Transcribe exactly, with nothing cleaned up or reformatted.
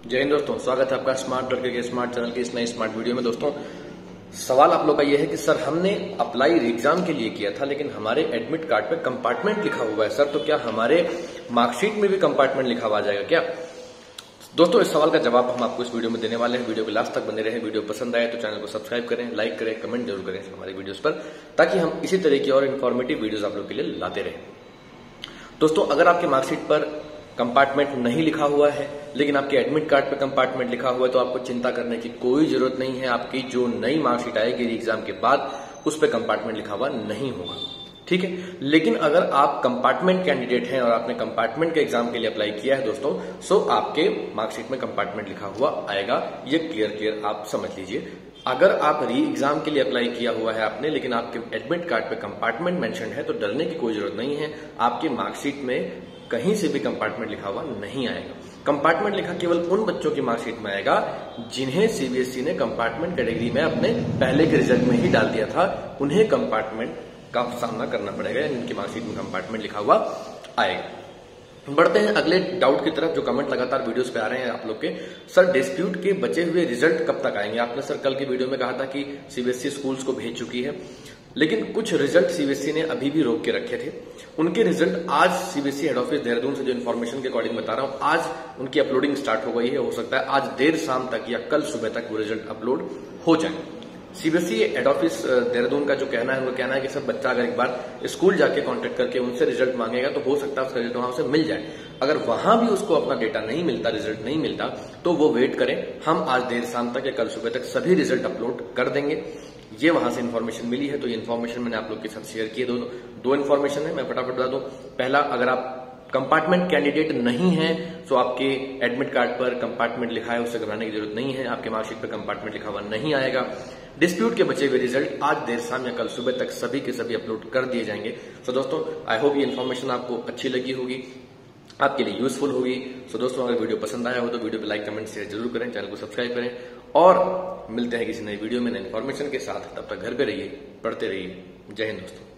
जय हिंद दोस्तों, स्वागत है आपका स्मार्ट लड़के के स्मार्ट चैनल की इस नई स्मार्ट वीडियो में। दोस्तों, सवाल आप लोग का यह है कि सर हमने अप्लाई एग्जाम के लिए किया था लेकिन हमारे एडमिट कार्ड पे कंपार्टमेंट लिखा हुआ है सर, तो क्या हमारे मार्कशीट में भी कंपार्टमेंट लिखा हुआ आ जाएगा क्या? दोस्तों, इस सवाल का जवाब हम आपको इस वीडियो में देने वाले हैं। वीडियो के लास्ट तक बने रहे। वीडियो पसंद आए तो चैनल को सब्सक्राइब करें, लाइक करें, कमेंट जरूर करें हमारे वीडियोस पर, ताकि हम इसी तरह की और इन्फॉर्मेटिव वीडियोस आप लोग के लिए लाते रहें। दोस्तों, अगर आपके मार्कशीट पर कंपार्टमेंट नहीं लिखा हुआ है लेकिन आपके एडमिट कार्ड पे कंपार्टमेंट लिखा हुआ है तो आपको चिंता करने की कोई जरूरत नहीं है। आपकी जो नई मार्कशीट आएगी एग्जाम के बाद उस पे कंपार्टमेंट लिखा हुआ नहीं होगा, ठीक है। लेकिन अगर आप कंपार्टमेंट कैंडिडेट हैं और आपने कंपार्टमेंट के एग्जाम के लिए अप्लाई किया है दोस्तों, सो आपके मार्कशीट में कंपार्टमेंट लिखा हुआ आएगा। ये क्लियर क्लियर आप समझ लीजिए। अगर आप री एग्जाम के लिए अप्लाई किया हुआ है आपने लेकिन आपके एडमिट कार्ड पे कंपार्टमेंट मेंशन है तो डरने की कोई जरूरत नहीं है। आपके मार्कशीट में कहीं से भी कंपार्टमेंट लिखा हुआ नहीं आएगा। कंपार्टमेंट लिखा केवल उन बच्चों की मार्कशीट में आएगा जिन्हें सीबीएसई ने कंपार्टमेंट कैटेगरी में अपने पहले के रिजल्ट में ही डाल दिया था। उन्हें कंपार्टमेंट का सामना करना पड़ेगा, इनकी मार्कशीट में कंपार्टमेंट लिखा हुआ आएगा। बढ़ते हैं अगले डाउट की तरफ, जो कमेंट लगातार वीडियोस पे आ रहे हैं आप लोग के। सर, डिस्प्यूट के बचे हुए रिजल्ट कब तक आएंगे? आपने सर कल की वीडियो में कहा था कि सीबीएसई स्कूल्स को भेज चुकी है, लेकिन कुछ रिजल्ट सीबीएसई ने अभी भी रोक के रखे थे। उनके रिजल्ट आज सीबीएसई हेड ऑफिस देहरादून से जो इन्फॉर्मेशन के अकॉर्डिंग बता रहा हूं, आज उनकी अपलोडिंग स्टार्ट हो गई है। हो सकता है आज देर शाम तक या कल सुबह तक वो रिजल्ट अपलोड हो जाए। सीबीएसई हेड ऑफिस देहरादून का जो कहना है, उनका कहना है कि सब बच्चा अगर एक बार स्कूल जाके कांटेक्ट करके उनसे रिजल्ट मांगेगा तो हो सकता है उसका रिजल्ट वहां से मिल जाए। अगर वहां भी उसको अपना डेटा नहीं मिलता, रिजल्ट नहीं मिलता, तो वो वेट करें। हम आज देर शाम तक या कल सुबह तक सभी रिजल्ट अपलोड कर देंगे। ये वहां से इन्फॉर्मेशन मिली है, तो ये इन्फॉर्मेशन मैंने आप लोग के साथ शेयर की है। दो दो इन्फॉर्मेशन है, मैं फटाफट बता दूं। पहला, अगर आप कंपार्टमेंट कैंडिडेट नहीं है तो आपके एडमिट कार्ड पर कंपार्टमेंट लिखा है, उससे घबराने की जरूरत नहीं है। आपके मार्कशीट पर कंपार्टमेंट लिखा हुआ नहीं आएगा। डिस्प्यूट के बचे हुए रिजल्ट आज देर शाम या कल सुबह तक सभी के सभी अपलोड कर दिए जाएंगे। सो दोस्तों, आई होप ये इन्फॉर्मेशन आपको अच्छी लगी होगी, आपके लिए यूजफुल होगी। सो दोस्तों, अगर वीडियो पसंद आया हो तो वीडियो पे लाइक, कमेंट, शेयर जरूर करें, चैनल को सब्सक्राइब करें और मिलते हैं किसी नई वीडियो में नई इन्फॉर्मेशन के साथ। तब तक घर पे रहिए, पढ़ते रहिए। जय हिंद दोस्तों।